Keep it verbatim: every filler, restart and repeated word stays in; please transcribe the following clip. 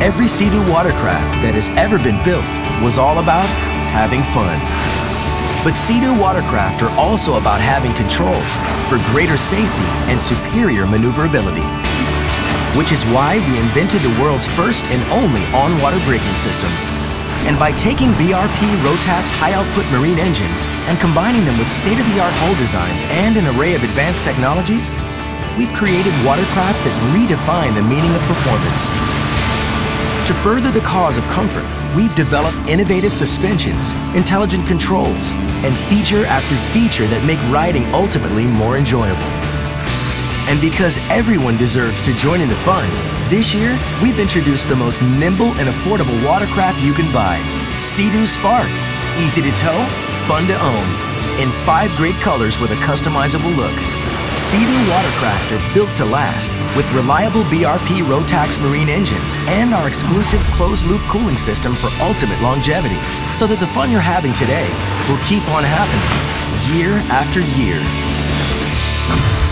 every Sea-Doo watercraft that has ever been built was all about having fun. But Sea-Doo watercraft are also about having control for greater safety and superior maneuverability. Which is why we invented the world's first and only on-water braking system. And by taking B R P Rotax high-output marine engines and combining them with state-of-the-art hull designs and an array of advanced technologies, we've created watercraft that redefine the meaning of performance. To further the cause of comfort, we've developed innovative suspensions, intelligent controls, and feature after feature that make riding ultimately more enjoyable. And because everyone deserves to join in the fun, this year, we've introduced the most nimble and affordable watercraft you can buy. Sea-Doo Spark. Easy to tow, fun to own. In five great colors with a customizable look. Sea-Doo watercraft are built to last with reliable B R P Rotax marine engines and our exclusive closed-loop cooling system for ultimate longevity, so that the fun you're having today will keep on happening year after year.